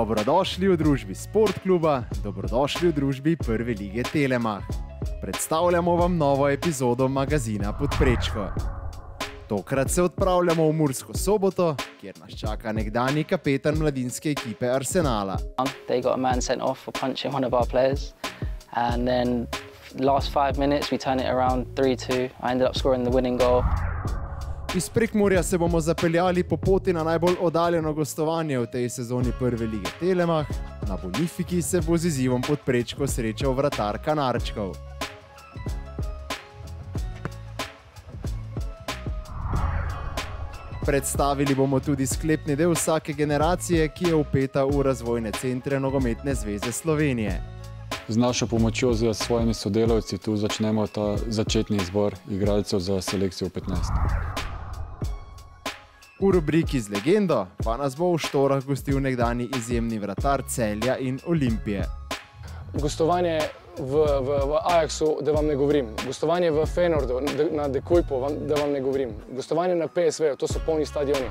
Dobrodošli v družbi Sport kluba, dobrodošli v družbi Prve lige Telemach. Predstavljamo vam novo epizodo magazina Pod prečko. Tokrat se odpravljamo v Mursko Soboto, kjer nas čaka nekdanji kapetan mladinske ekipe Arsenala. They got a man sent off for punching one of our players, and then last 5 minutes we turned it around 3-2. I ended up scoring the winning goal. Iz Prekmurja se bomo zapeljali po poti na najbolj oddaljeno gostovanje v tej sezoni Prve lige Telemach. Na Bonifiki se bo z izzivom Pod prečko srečal vratar Kanarčkov. Predstavili bomo tudi sklepni del vsake generacije, ki je vpeta v razvojne centre Nogometne zveze Slovenije. Z našo pomočjo, z svojimi sodelavci, tu začnemo ta začetni izbor igralcev za selekcijo 15. V rubriki z legendo pa nas bo v Štorah gostil nekdanji izjemni vratar Celja in Olimpije. Gostovanje v Ajaxu, da vam ne govorim. Gostovanje v Feyenoordu, na De Kuipu, da vam ne govorim. Gostovanje na PSV, to so polni stadioni.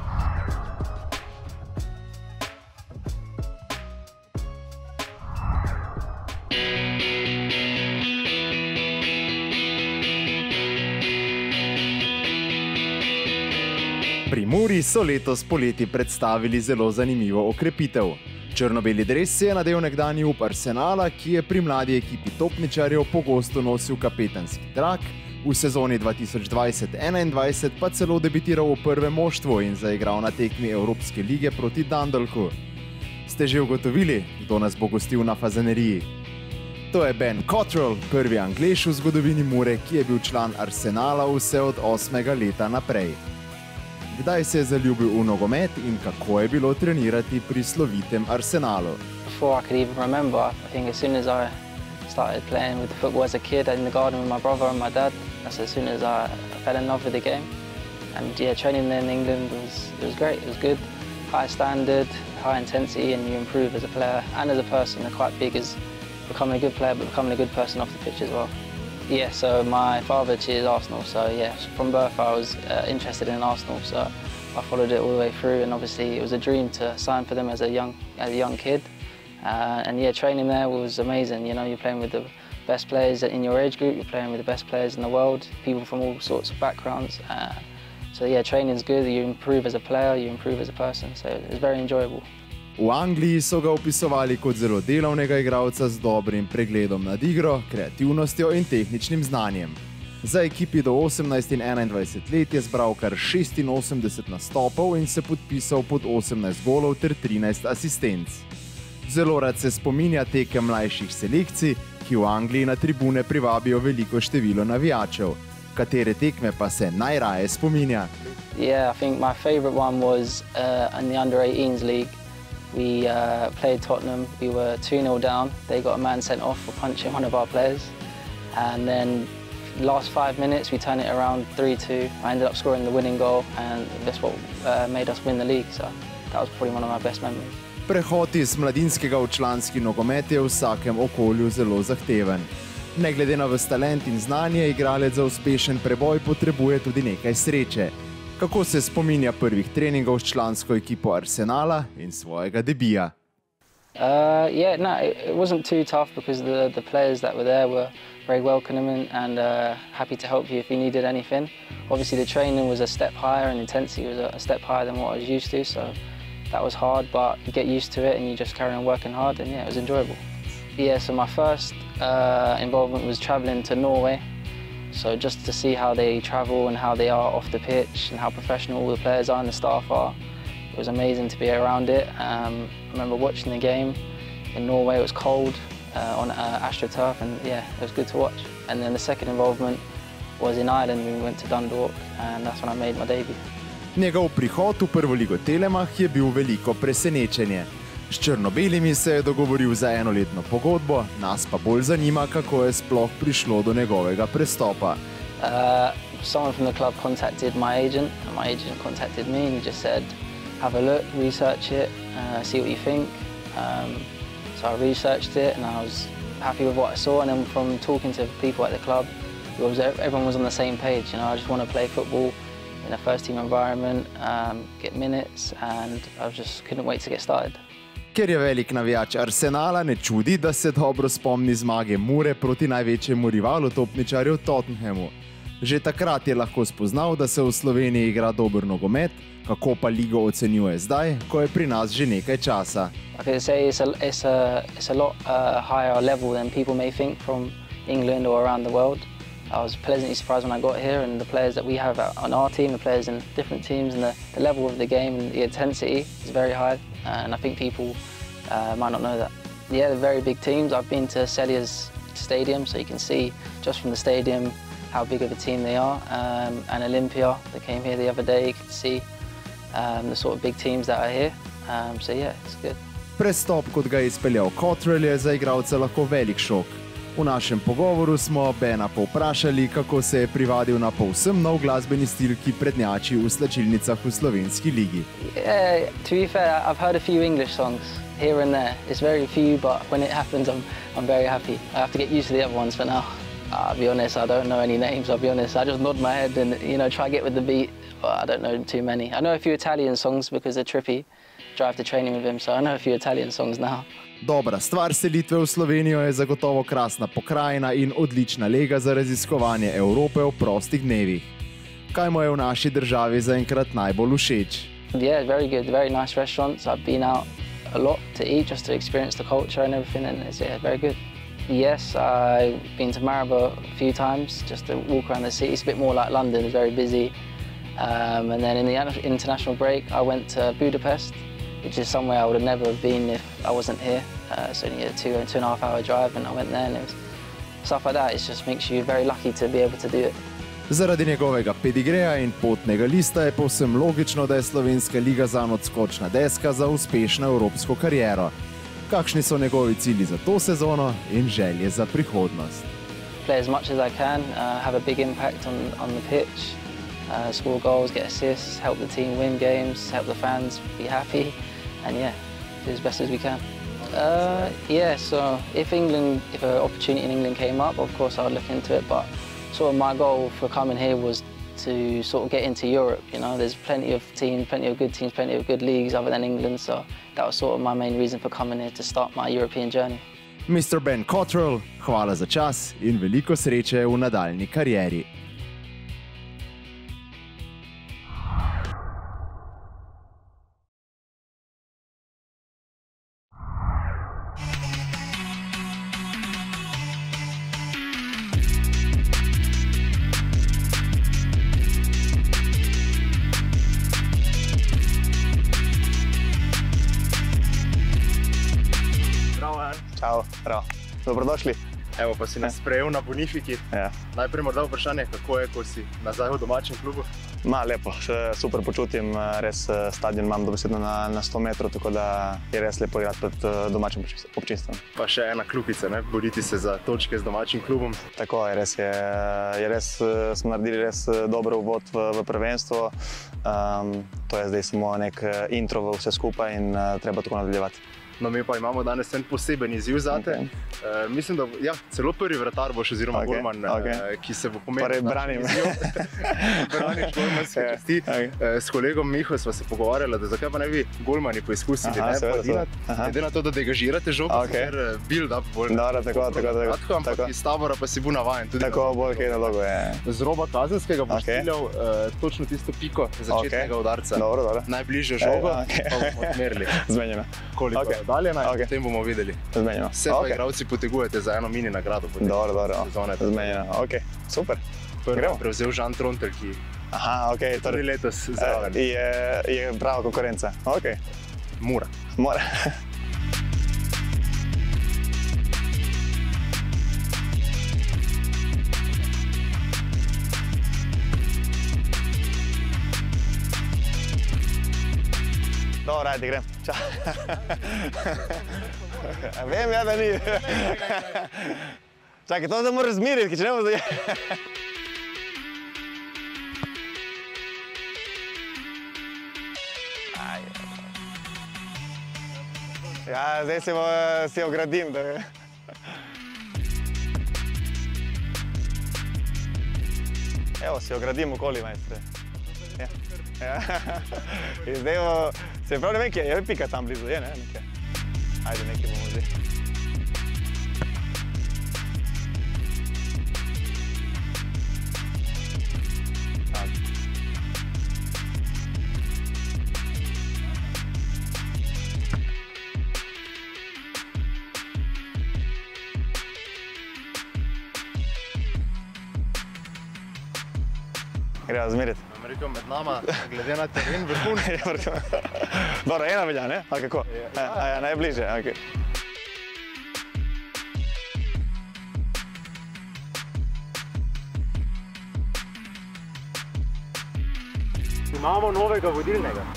Primorji so letos poleti predstavili zelo zanimivo okrepitev. Črno-beli dres se je nadel nekdanji up Arsenala, ki je pri mladi ekipi topničarjev pogosto nosil kapetanski trak, v sezoni 2020-2021 pa celo debitiral v prvem moštvu in zaigral na tekmi Evropske lige proti Dundalku. Ste že ugotovili, kdo nas bo gostil na Fazaneriji? To je Ben Cottrell, prvi Anglež v zgodovini Mure, ki je bil član Arsenala vse od 8. leta naprej. Kdaj se je zaljubil v nogomet in kako je bilo trenirati pri slovitem Arsenalu? Before I could even remember, I think as soon as I started playing with the football as a kid in the garden with my brother and my dad, that's as soon as I fell in love with the game. And yeah, training there in England was great. It was good, high standard, high intensity, and you improve as a player and as a person. They're quite big as becoming a good player, but becoming a good person off the pitch as well. Yeah, so my father cheers Arsenal, so yeah, from birth I was interested in Arsenal, so I followed it all the way through, and obviously it was a dream to sign for them as a young kid. And yeah, training there was amazing. You know, you're playing with the best players in your age group, you're playing with the best players in the world, people from all sorts of backgrounds. So yeah, training's good, you improve as a player, you improve as a person, so it was very enjoyable. V Angliji so ga opisovali kot zelo delavnega igralca z dobrim pregledom nad igro, kreativnostjo in tehničnim znanjem. Za ekipi do 18 in 21 let je zbral kar 86 nastopov in se podpisal pod 18 golov ter 13 asistenc. Zelo rad se spominja tekem mlajših selekcij, ki v Angliji na tribune privabijo veliko število navijačev. Katere tekme pa se najraje spominja? Yeah, I think my favorite one was in the under-18s league. We played Tottenham, we were 2-0 down, they got a man sent off for punching one of our players, and then last 5 minutes we turned it around 3-2. I ended up scoring the winning goal, and that's what made us win the league, so that was probably one of my best memories. Prehod iz mladinskega v članski nogomet je v vsakem okolju zelo zahteven. Ne glede na ves talent in znanje, igralec za uspešen preboj potrebuje tudi nekaj sreče. Kako se spominja prvih treningov s člansko ekipo Arsenala in svojega debija? Yeah, no, it wasn't too tough because the players that were there were very welcoming and happy to help you if you needed anything. Obviously the training was a step higher and intensity was a step higher than what I was used to, so that was hard, but you get used to it and you just carry on working hard, and yeah, it was enjoyable. Yeah, so my first involvement was travelling to Norway. So just to see how they travel and how they are off the pitch and how professional all the players are and the staff are, it was amazing to be around it. I remember watching the game in Norway. It was cold on AstroTurf, and yeah, it was good to watch. And then the second involvement was in Ireland. We went to Dundalk, and that's when I made my debut. Njegov prihod v Prvo ligo Telemach je bil veliko presenečenje. S črno-belimi se je dogovoril za enoletno pogodbo, nas pa bolj zanima, kako je sploh prišlo do njegovega prestopa. Someone from the club contacted my agent, and my agent contacted me, and he just said, have a look, research it, see what you think. So I researched it, and I was happy with what I saw, and then from talking to people at the club, everyone was on the same page. You know, I just want to play football in a first-team environment, get minutes, and I just couldn't wait to get started. Ker je velik navijač Arsenala, ne čudi, da se dobro spomni zmage Mure proti največjemu rivalu topničarjev Tottenhamu. Že takrat je lahko spoznal, da se v Sloveniji igra dober nogomet, kako pa ligo ocenjuje zdaj, ko je pri nas že nekaj časa. I could say it's a lot higher level than people may think from England or around the world. I was pleasantly surprised when I got here, and the players that we have on our team, the players in different teams, and the level of the game and the intensity is very high. And I think people might not know that. Yeah, they're very big teams. I've been to Celia's stadium, so you can see just from the stadium how big of a team they are. And Olympia, they came here the other day, you can see the sort of big teams that are here. So yeah, it's good. Prestop, kot ga je izpeljal Cottrell, je za igralca lahko velik šok. V našem pogovoru smo Bena povprašali, kako se je privadil na povsem nov glasbeni stil, ki prednjači v slačilnicah v slovenski ligi. Yeah, to be fair, I've heard a few English songs here and there. It's very few, but when it happens, I'm very happy. I have to get used to the other ones for now. I'll be honest, I don't know any names, I'll be honest. I just nod my head and, try to get with the beat, but I don't know too many. I know a few Italian songs because they're Trippy. Drive to training with him, so I know a few Italian songs now. Dobra stvar selitve v Slovenijo je zagotovo krasna pokrajina in odlična lega za raziskovanje Evrope v prostih dnevih. Kaj mu je v naši državi zaenkrat najbolj všeč? Yeah, very good, very nice restaurants. I've been out a lot to eat just to experience the culture and everything, and it's very good. Yes, I've been to Maribor a few times just to walk around the city. It's a bit more like London, it's very busy. And then in the international break, I went to Budapest, which is somewhere I would have never been if I wasn't here. It's only a 2.5 hour drive, and I went there, and it was stuff like that. It just makes you very lucky to be able to do it. Zaradi njegovega pedigreja in potnega lista je povsem logično, da je slovenska liga zanj odskočna deska za uspešno evropsko kariero. Kakšni so njegovi cilji za to sezono in želje za prihodnost? Play as much as I can, have a big impact on the pitch, score goals, get assists, help the team win games, help the fans be happy, and do as best as we can. So if an opportunity in England came up, of course I would look into it, but sort of my goal for coming here was to sort of get into Europe. There's plenty of teams, plenty of good teams, plenty of good leagues other than England, so that was sort of my main reason for coming here, to start my European journey. Mr. Ben Cottrell, hvala za čas in veliko sreče v nadaljnji karieri. Čau, prav. Dobrodošli. Evo, pa si nas sprejel na Bonifiki. Ja. Najprej morda vprašanje, kako je, ko si nazaj v domačem klubu? Lepo, se super počutim, res stadion imam dobesedno na 100 metrov, tako da je res lepo igrati pred domačim občinstvom. Pa še ena klubica, boriti se za točke z domačim klubom. Tako je res smo naredili res dober uvod v prvenstvo. To je zdaj samo nek intro v vse skupaj in treba tako nadaljevati. No, mi pa imamo danes en poseben izziv zate. Mislim, da celo prvi vratar boš oziroma golman, ki se bo pomenil na izziv. Braniš golmanske časti. S kolegom Miho sva se pogovarjala, da zakaj pa ne bi golmani poizkusili glede na to, da degažirate žogo, ker build-up bolj. Tako, ampak iz tabora pa si bil navajen. Tako bolj kaj na logo je. Z roba kazenskega boš streljal točno tisto piko začetnega udarca. Najbližjo žogo pa bomo odmerili. Zmenjeno. Koliko daljena, potem bomo videli. Zmenjeno. Se pa igralci potegujete za eno mini nagrado. Dobro. Zmenjeno. Ok, super. Prvo prevzel Žan Trontelj, ki torej letos zraven. Je prava konkurenca. Ok. Mura. Dobro, ajde, grem. Čau. Vem, da ni. Čakaj, to se moraš zmiriti, če ne bo zdaj. Ja, zdaj se ogradim. Evo, se ogradim okoli, majstre. In zdaj se prav ne vem, kje je pika tam blizu, je ne? Ajde, nekaj bomo zdaj. Greva zmeriti. Rekel med nama, glede na teren, vrhunski. Dobro, ena velja, ne? Ali kako? Ja, najbližje, okej. Imamo novega vodilnega.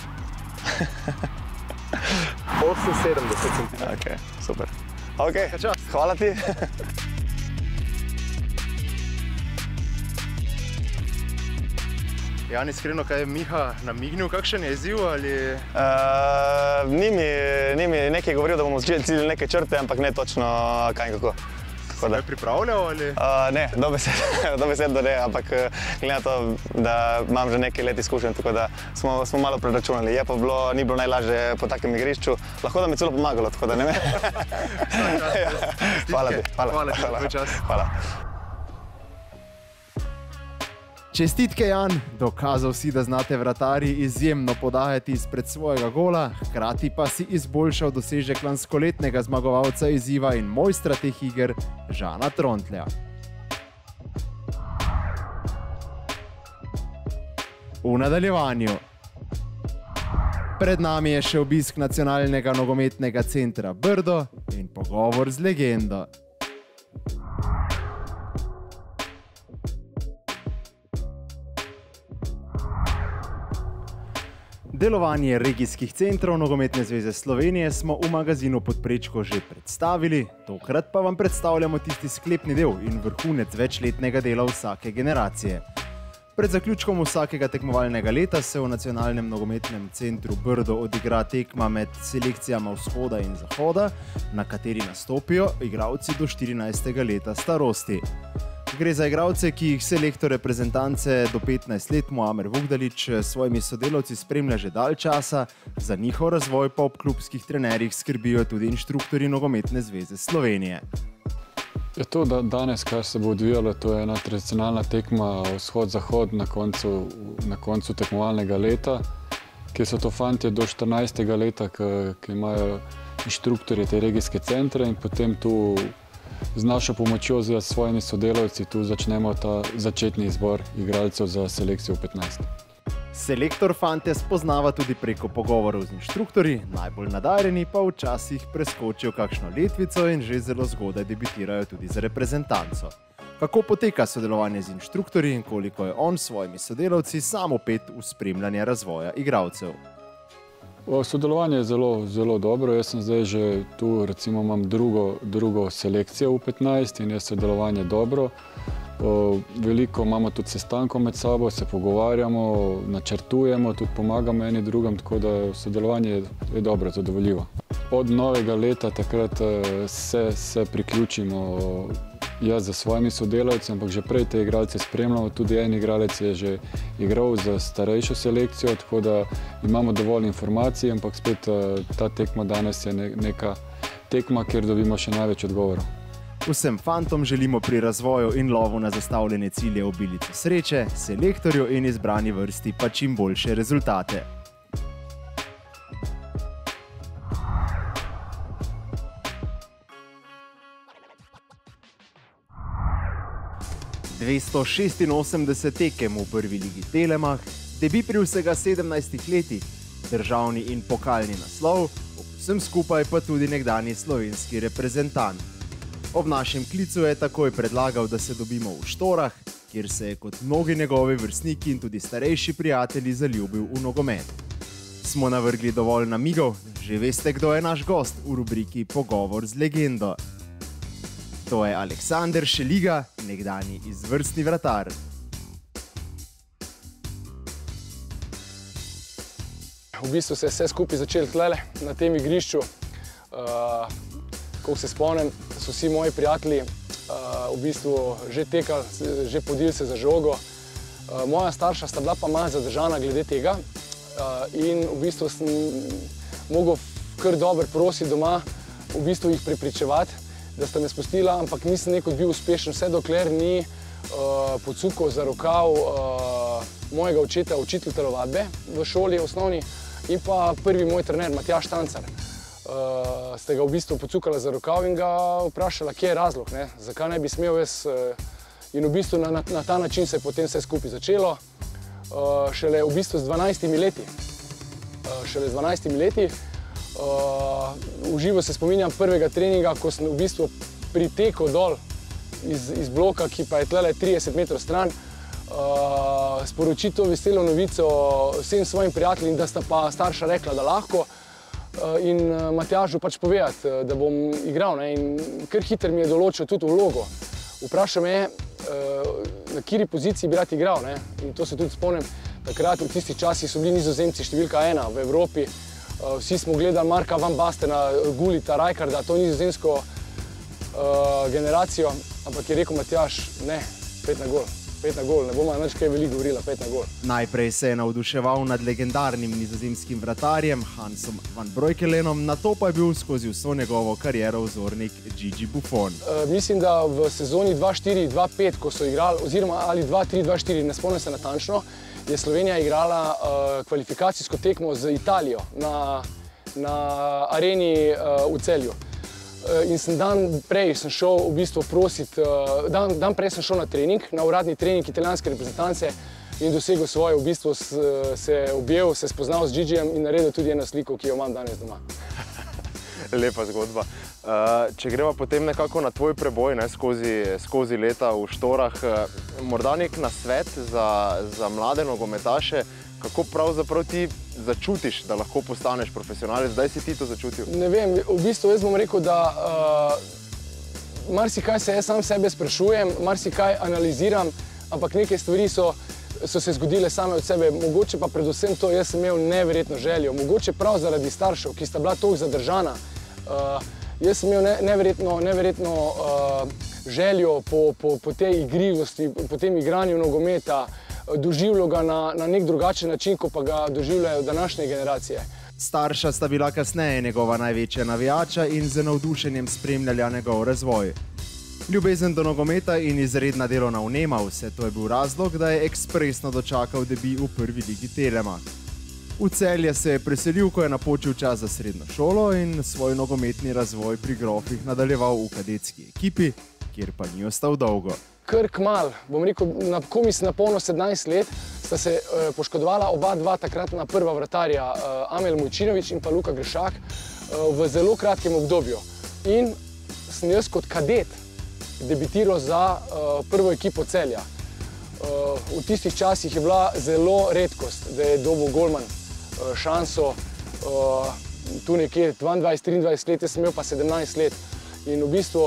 78 cm. Okej, super. Okej, hvala ti. Jan, iskreno, kaj je Miha namignil, kakšen je izziv ali... Ni mi nekaj govoril, da bomo ciljali neke črte, ampak ne točno kaj in kako. Si ga pripravljal ali? Ne, dobesedno ne, ampak glede na to, da imam že nekaj let izkušenj, tako da smo malo preračunali. Je pa ni bilo najlažje po takem igrišču, lahko da mi celo pomagalo, tako da ne vem. Hvala ti. Hvala ti, tvoj čas. Hvala. Čestitke, Jan, dokazal si, da znate vratarji izjemno podajati izpred svojega gola, hkrati pa si izboljšal dosežek lanskoletnega zmagovalca izziva in mojstra teh iger Žana Trontlja. V nadaljevanju. Pred nami je še obisk Nacionalnega nogometnega centra Brdo in pogovor z legendo. Delovanje regijskih centrov Nogometne zveze Slovenije smo v magazinu Podprečko že predstavili, tokrat pa vam predstavljamo tisti sklepni del in vrhunec večletnega dela vsake generacije. Pred zaključkom vsakega tekmovalnega leta se v Nacionalnem nogometnem centru Brdo odigra tekma med selekcijama vzhoda in zahoda, na kateri nastopijo igralci do 14. leta starosti. Gre za igralce, ki jih selektor reprezentance do 15 let Muamer Vukdalić s svojimi sodelavci spremlja že dalj časa, za njihov razvoj pa ob klubskih trenerjih skrbijo tudi inštruktorji Nogometne zveze Slovenije. Je to danes, kar se bo odvijalo, to je ena tradicionalna tekma vzhod-zahod na koncu tekmovalnega leta, kjer so to fantje do 14. leta, ki imajo inštruktorje te regijske centre in potem tu z našo pomočjo z svojimi sodelavci tu začnemo ta začetni izbor igralcev za selekcijo v 15. Selektor fante spoznava tudi preko pogovorov z inštruktorji, najbolj nadarjeni pa včasih preskočijo kakšno letvico in že zelo zgodaj debitirajo tudi za reprezentanco. Kako poteka sodelovanje z inštruktorji in koliko je on s svojimi sodelavci sam opet v spremljanje razvoja igralcev? Sodelovanje je zelo dobro. Jaz sem zdaj že tu, recimo imam drugo selekcijo v 15 in je sodelovanje dobro. Veliko imamo tudi sestankov med sabo, se pogovarjamo, načrtujemo, tudi pomagamo eni drugim, tako da sodelovanje je dobro, zadovoljivo. Od novega leta takrat se priključimo jaz za svojimi sodelavci, ampak že prej te igralce spremljamo. Tudi en igralec je že igral za starejšo selekcijo, tako da imamo dovolj informacij, ampak spet ta tekma danes je neka tekma, kjer dobimo še največ odgovorov. Vsem fantom želimo pri razvoju in lovu na zastavljene cilje obilico sreče, selektorju in izbrani vrsti pa čim boljše rezultate. ...286 tekem v prvi ligi Telemach, debi pri vsega 17 letih, državni in pokalni naslov, ob vsem skupaj pa tudi nekdanji slovenski reprezentant. Ob našem klicu je takoj predlagal, da se dobimo v Štorah, kjer se je kot mnogi njegovi vrstniki in tudi starejši prijatelji zaljubil v nogomet. Smo navrgli dovolj namigov, že veste, kdo je naš gost v rubriki Pogovor z legendo. To je Aleksander Šeliga, nekdanji izvrstni vratar. V bistvu se je vse skupaj začelo tlele, na tem igrišču. Ko se spomnim, so vsi moji prijatelji v bistvu že tekali, že podili se za žogo. Moja starša sta bila pa malo zadržana glede tega in v bistvu sem mogel kar dobro prositi doma, v bistvu jih prepričevati, da sta me spustila, ampak nisem nekod bil uspešen, vse dokler ni pocukal za rokav mojega očeta, učitelj telovadbe v šoli osnovni in pa prvi moj trener, Matjaž Štancar. Ste ga v bistvu pocukala za rokav in ga vprašala, kje je razlog, ne? Zakaj ne bi smel jaz. In v bistvu na ta način se je potem vse skupaj začelo. Šele v bistvu z 12 leti. V živo se spominjam prvega treninga, ko sem v bistvu pritekel dol iz bloka, ki pa je tlele 30 metrov stran, sporočiti to veselo novico vsem svojim prijateljem, da sta pa starša rekla, da lahko, in Matjažu pač povedati, da bom igral, ne? In kar hitro mi je določil tudi vlogo. Vprašal me je, na kateri poziciji bi rad igral, ne? In to se tudi spomnim, takrat v tistih časih so bili Nizozemci številka 1 v Evropi. Vsi smo gledali Marka Van Bastena, Gullita, Rijkaarda, to nizozemsko generacijo, ampak je rekel Matjaž, ne, 5 na gol, ne bomo nič kaj veliko govorila, 5 na gol. Najprej se je navduševal nad legendarnim nizozemskim vratarjem Hansom van Breukelenom, nato pa je bil skozi vso njegovo kariero vzornik Gigi Buffon. Mislim, da v sezoni 2-4-2-5, ko so igrali, oziroma ali 2-3-2-4, ne spomnim se natančno, je Slovenija igrala kvalifikacijsko tekmo z Italijo na areni v Celju. In dan prej sem šel v bistvu prositi, dan prej sem šel na trening, na uradni trening italijanske reprezentance in dosegel svoje, v bistvu se objel, se spoznal z Gigijem in naredil tudi eno sliko, ki jo imam danes doma. Lepa zgodba. Če greva potem nekako na tvoj preboj, ne, skozi leta v Štorah, morda nek nasvet za mlade nogometaše, kako pravzaprav ti začutiš, da lahko postaneš profesionalec? Zdaj si ti to začutil? Ne vem, v bistvu jaz bom rekel, da marsikaj se jaz sam sebe sprašujem, marsikaj analiziram, ampak neke stvari so se zgodile same od sebe. Mogoče pa predvsem to, jaz sem imel neverjetno željo, mogoče prav zaradi staršev, ki sta bila toliko zadržana. Jaz sem imel neverjetno željo po tej igrivosti, po tem igranju nogometa, doživljal ga na nek drugačen način, ko pa ga doživljajo današnje generacije. Starša sta bila kasneje njegova največja navijača in z navdušenjem spremljala njegov razvoj. Ljubezen do nogometa in izredna delovna vnema, vse to je bil razlog, da je ekspresno dočakal debi v prvi ligi Telema. V Celje se je preselil, ko je napočil čas za srednjo šolo in svoj nogometni razvoj pri Grofih nadaljeval v kadetski ekipi, kjer pa ni ostal dolgo. Kar kmalu, bom rekel, ko mi se napolnil 17 let, sta se poškodovala oba takratna prva vratarja, Amel Mojčinović in pa Luka Gršak, v zelo kratkem obdobju. In sem jaz kot kadet debitiral za prvo ekipo Celja. V tistih časih je bila zelo redkost, da je dobil golman šanso, tu nekje 22-23 let, jaz sem imel pa 17 let. In v bistvu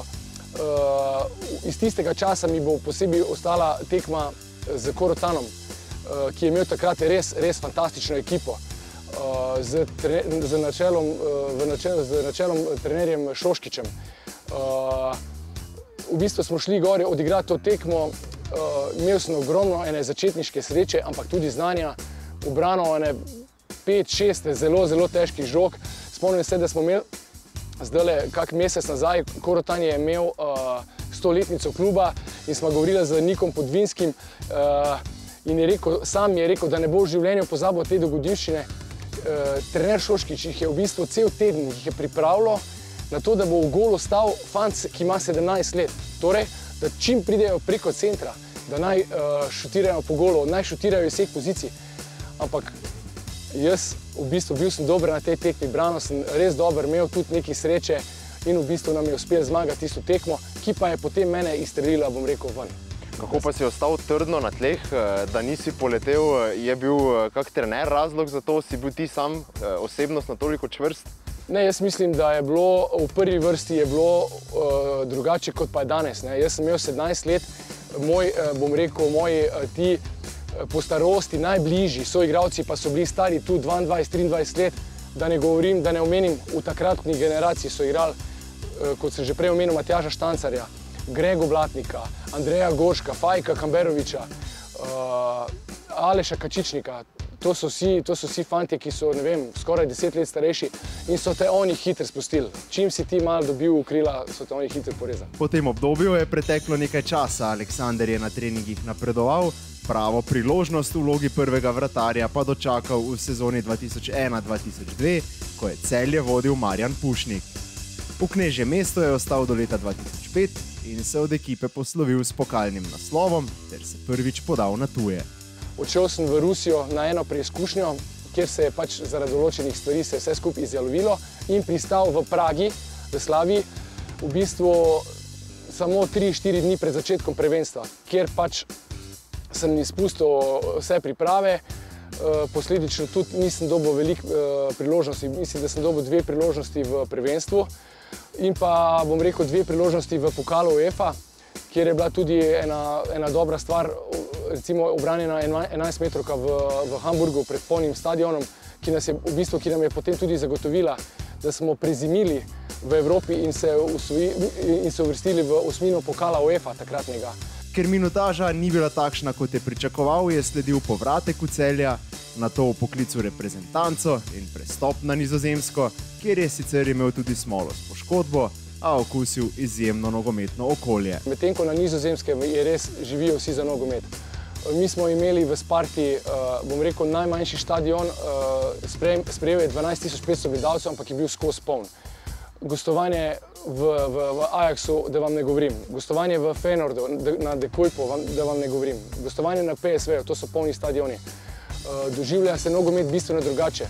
iz tistega časa mi bo posebej ostala tekma z Korotanom, ki je imel takrat res fantastično ekipo z načelom trenerjem Šoškićem. V bistvu smo šli gor odigrati to tekmo, imel sem ogromno ene začetniške sreče, ampak tudi znanja, ubrano ene 5-6 zelo težkih žog. Spomnim se, da smo imeli zdajle kak mesec nazaj, Korotan je imel 100-letnico kluba in smo govorili z Nikom Podvinskim in sam je rekel, da ne bo v življenju pozabil te dogodivščine. Trener Šoškić jih je v bistvu cel teden jih je pripravljal na to, da bo v golu stal fant, ki ima 17 let. Torej, da čim pridejo preko centra, da naj šutirajo po golu, naj šutirajo iz vseh pozicij. Ampak jaz v bistvu bil sem dober na tej tekmi, branil sem res dober, imel tudi nekaj sreče in v bistvu nam je uspel zmagati tisto tekmo, ki pa je potem mene izstrelila, bom rekel, ven. Kako pa si ostal trdno na tleh, da nisi poletel? Je bil kak trener razlog za to? Si bil ti sam osebnostno toliko čvrst? Ne, jaz mislim, da je bilo v prvi vrsti je bilo drugače, kot pa je danes. Jaz sem imel 17 let, bom rekel, moji ti po starosti najbližji soigralci pa so bili stari tu 22-23 let, da ne govorim, da ne omenim, v takratni generaciji so igrali, kot sem že prej omenil, Matjaža Štancarja, Grego Blatnika, Andreja Goška, Fajka Kamberoviča, Aleša Kačičnika. to so vsi fantje, ki so, ne vem, skoraj 10 let starejši in so te oni hitro spustili. Čim si ti malo dobil v krila, so te oni hitro porezali. Po tem obdobju je preteklo nekaj časa, Aleksander je na treningih napredoval, pravo priložnost v vlogi prvega vratarja pa dočakal v sezoni 2001-2002, ko je Celje vodil Marjan Pušnik. V knežjem mestu je ostal do leta 2005 in se od ekipe poslovil s pokalnim naslovom ter se prvič podal na tuje. Odšel sem v Rusijo na eno preizkušnjo, kjer se je pač zaradi določenih stvari se vse skupaj izjalovilo in pristal v Pragi, v Slaviji, v bistvu samo 3-4 dni pred začetkom prvenstva, kjer pač sem izpustil vse priprave, posledično tudi nisem dobil veliko priložnosti, mislim, da sem dobil 2 priložnosti v prvenstvu in pa, bom rekel, 2 priložnosti v pokalu UEFA, kjer je bila tudi ena dobra stvar, recimo obranjena 11-metrovka v Hamburgu pred polnim stadionom, ki nam je potem tudi zagotovila, da smo prezimili v Evropi in se uvrstili v osmino pokala UEFA takratnega. Ker minutaža ni bila takšna, kot je pričakoval, je sledil povratek v Celja, nato v poklicu reprezentanco in prestop na Nizozemsko, kjer je sicer imel tudi smolo s poškodbo, a okusil izjemno nogometno okolje. Medtem ko na Nizozemskem je res živijo vsi za nogomet. Mi smo imeli v Sparti, bom rekel, najmanjši stadion, sprejel je 12.500 gledalcev, ampak je bil skozi poln. Gostovanje v Ajaxu, da vam ne govorim. Gostovanje v Feyenoordu, na De Kuipu, da vam ne govorim. Gostovanje na PSV-ju, to so polni stadioni. Doživlja se nogomet bistveno drugače.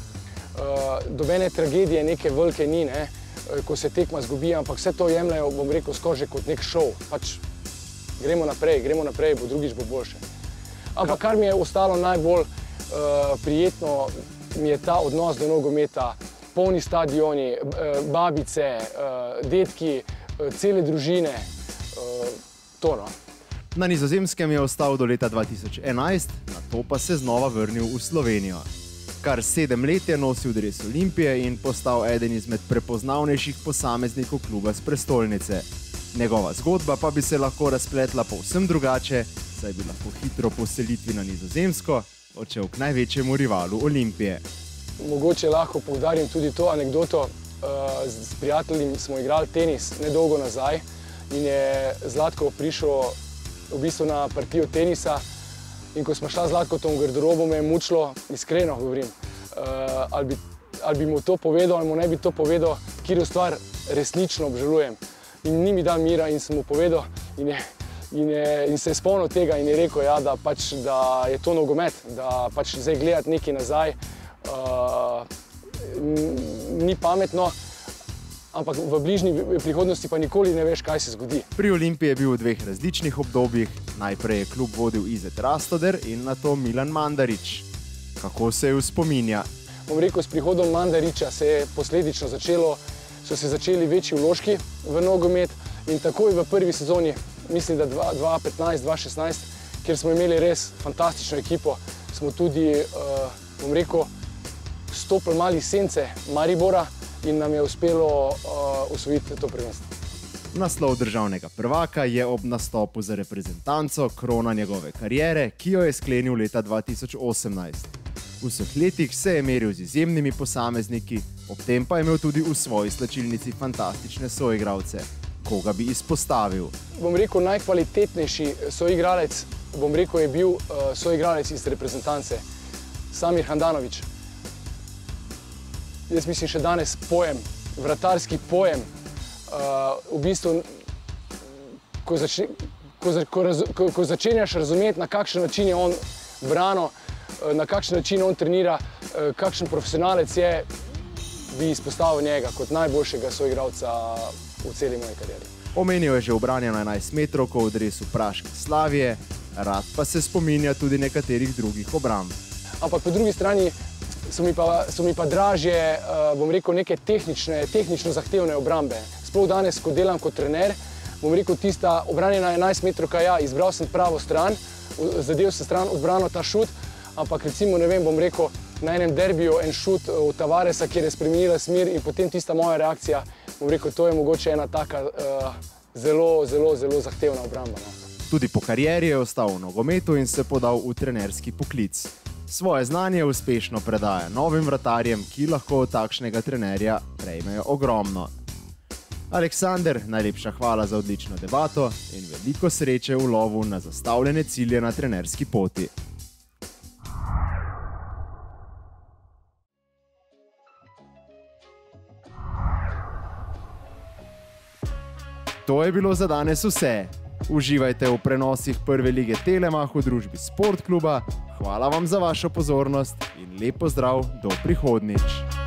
Dobene tragedije neke velike ni, ko se tekma zgubi, ampak vse to jemljajo, bom rekel, skoraj kot nek šov. Pač gremo naprej, bo drugič bo boljše. Ampak kar mi je ostalo najbolj prijetno, mi je ta odnos do nogometa, polni stadioni, babice, dedki, cele družine, to no. Na Nizozemskem je ostal do leta 2011, nato pa se znova vrnil v Slovenijo. Kar 7 let je nosil dres Olimpije in postal eden izmed prepoznavnejših posameznikov kluba s prestolnice. Njegova zgodba pa bi se lahko razpletla povsem drugače, saj bi lahko hitro po selitvi na Nizozemsko odšel k največjemu rivalu Olimpije. Mogoče lahko poudarim tudi to anekdoto. S prijateljem smo igrali tenis nedolgo nazaj in je Zlatko prišel v bistvu na partijo tenisa in ko smo šla z Zlatkotom v garderobo, me je mučilo, iskreno govorim, ali bi mu to povedal, ali mu ne bi to povedal, katero stvar resnično obžalujem. In ni mi dal mira in sem mu povedal in se je spomnil tega in je rekel, ja, da je to nogomet, da pač zdaj gledati nekaj nazaj ni pametno, ampak v bližnji prihodnosti pa nikoli ne veš, kaj se zgodi. Pri Olimpiji je bil v 2 različnih obdobjih. Najprej je klub vodil Izet Rastoder in nato Milan Mandarić. Kako se ju spominja? Bom rekel, s prihodom Mandarića so se začeli večji vložki v nogomet in takoj v prvi sezoni, mislim, da 2015-2016, kjer smo imeli res fantastično ekipo, smo tudi, bom rekel, stopili mali sence Maribora in nam je uspelo osvojiti to prvenstvo. Naslov državnega prvaka je ob nastopu za reprezentanco krona njegove kariere, ki jo je sklenil leta 2018. V vseh letih se je meril z izjemnimi posamezniki, ob tem pa je imel tudi v svoji slačilnici fantastične soigralce. Koga bi izpostavil? Bom rekel, najkvalitetnejši soigralec, bom rekel, je bil soigralec iz reprezentance, Samir Handanović. Jaz mislim, še danes pojem, vratarski pojem, v bistvu, ko začenjaš razumeti, na kakšen način je on branil, na kakšen način on trenira, kakšen profesionalec je, bi izpostavil njega kot najboljšega soigralca v celi moji karieri. Omenil je že ubranjeno 11-metrovko v dresu praške Slavije, rad pa se spominja tudi nekaterih drugih obramb. Ampak po drugi strani so mi pa dražje, bom rekel, neke tehnično zahtevne obrambe. Sploh danes, ko delam kot trener, bom rekel, tista obranjena 11-metrovka, ja, izbral sem pravo stran, zadev sem stran, odbranil ta šut, ampak recimo, ne vem, bom rekel, na enem derbiju en šut od Tavaresa, kjer je spremenila smer in potem tista moja reakcija, bom rekel, to je mogoče ena taka zelo zahtevna obramba. Tudi po karieri je ostal v nogometu in se podal v trenerski poklic. Svoje znanje uspešno predaja novim vratarjem, ki lahko od takšnega trenerja prejmejo ogromno. Aleksander, najlepša hvala za odlično debato in veliko sreče v lovu na zastavljene cilje na trenerski poti. To je bilo za danes vse. Uživajte v prenosih prve lige Telemach v družbi Sportkluba. Hvala vam za vašo pozornost in lep pozdrav do prihodnjič.